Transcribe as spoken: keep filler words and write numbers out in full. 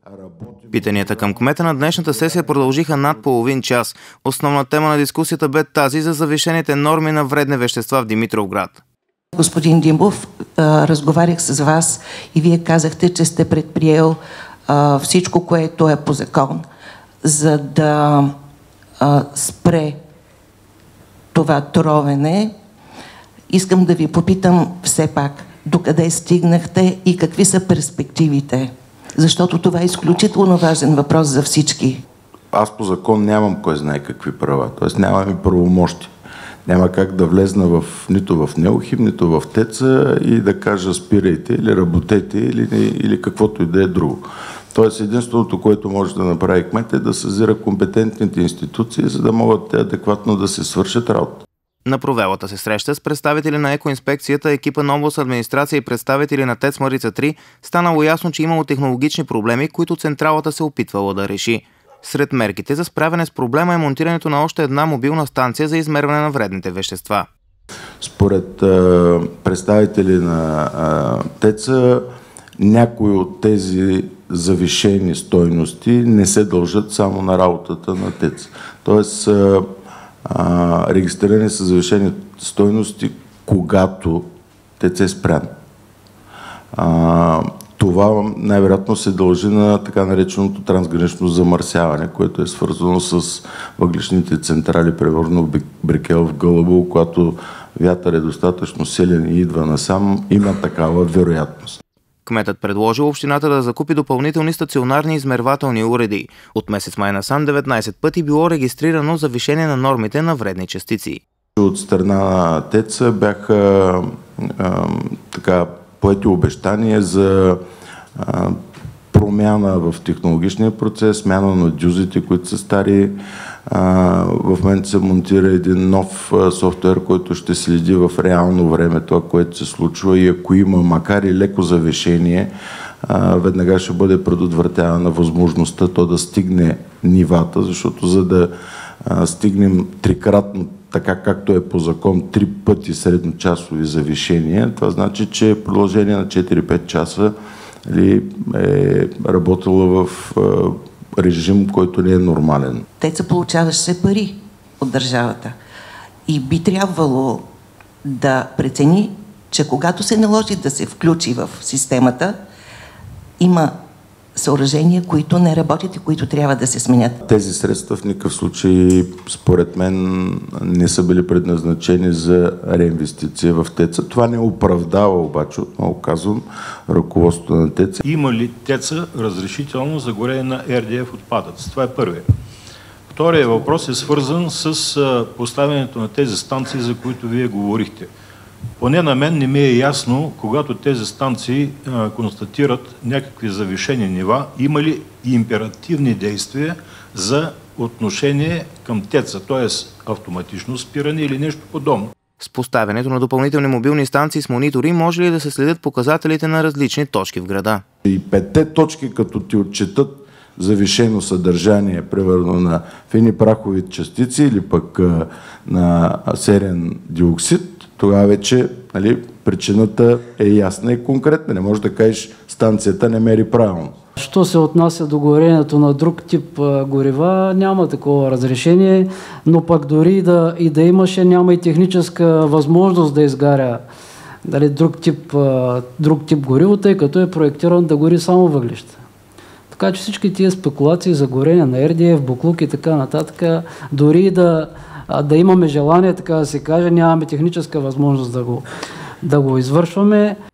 Питанията към кмета на днешната сесия продължиха над половин час. Основна тема на дискусията бе тази за завишените норми на вредни вещества в Димитровград. Господин Димов, разговарях с вас и вие казахте, че сте предприел всичко, което е по закон, за да спре това тровене. Искам да ви попитам все пак, докъде стигнахте и какви са перспективите? Защото това е изключително важен въпрос за всички. Аз по закон нямам кой знае какви права, т.е. нямам и правомощи. Няма как да влезна в, нито в Неохим, нито в ТЕЦ-а и да кажа спирайте или работете или, или каквото и да е друго. Тоест единственото, което може да направи кмет е да съзира компетентните институции, за да могат те адекватно да се свършат работа. На провелата се среща с представители на екоинспекцията, екипа на областна администрация и представители на ТЕЦ Марица три станало ясно, че имало технологични проблеми, които централата се опитвала да реши. Сред мерките за справяне с проблема е монтирането на още една мобилна станция за измерване на вредните вещества. Според а, представители на а, ТЕЦ-а, някои от тези завишени стойности не се дължат само на работата на ТЕЦ. Тоест, а, а, регистрирани са завишени стойности, когато ТЕЦ е спрян. А, това най-вероятно се дължи на така нареченото трансгранично замърсяване, което е свързано с въглищните централи, примерно в Брикел, в Гълъбово, когато вятър е достатъчно силен и идва насам, има такава вероятност. Кметът предложил общината да закупи допълнителни стационарни измервателни уреди. От месец май насам деветнайсет пъти било регистрирано завишение на нормите на вредни частици. От страна на ТЕЦ бяха а, така поети обещания за а, промяна в технологичния процес, смяна на дюзите, които са стари. А, в момента се монтира един нов а, софтуер, който ще следи в реално време това, което се случва и ако има, макар и леко завишение, а, веднага ще бъде предотвратявана възможността то да стигне нивата, защото за да а, стигнем трикратно така както е по закон, три пъти средночасови завишения, това значи, че в продължение на четири-пет часа е работила в режим, който не е нормален. ТЕЦ-а получаваше пари от държавата и би трябвало да прецени, че когато се наложи да се включи в системата, има съоръжения, които не работят и които трябва да се сменят. Тези средства в никакъв случай, според мен, не са били предназначени за реинвестиция в ТЕЦ-а. Това не оправдава обаче, отново казвам, ръководството на ТЕЦ-а. Има ли ТЕЦ-а разрешително за горене на Р Д Ф отпадъци? Това е първият. Вторият въпрос е свързан с поставянето на тези станции, за които вие говорихте. Поне на мен не ми е ясно, когато тези станции а, констатират някакви завишени нива, има ли императивни действия за отношение към ТЕЦ-а, т.е. автоматично спиране или нещо подобно. С поставянето на допълнителни мобилни станции с монитори може ли да се следят показателите на различни точки в града? И петте точки, като ти отчетат завишено съдържание, примерно на фини прахови частици или пък а, на серен диоксид, тогава вече, нали, причината е ясна и конкретна. Не можеш да кажеш, станцията не мери правилно. Що се отнася до горенето на друг тип а, горива, няма такова разрешение, но пък дори да, и да имаше, няма и техническа възможност да изгаря, дали, друг, тип, а, друг тип гориво, тъй като е проектиран да гори само въглища. Така че всички тия спекулации за горение на Р Д Ф, буклук и така нататък, дори да да имаме желание, така да се каже, нямаме техническа възможност да го, да го извършваме.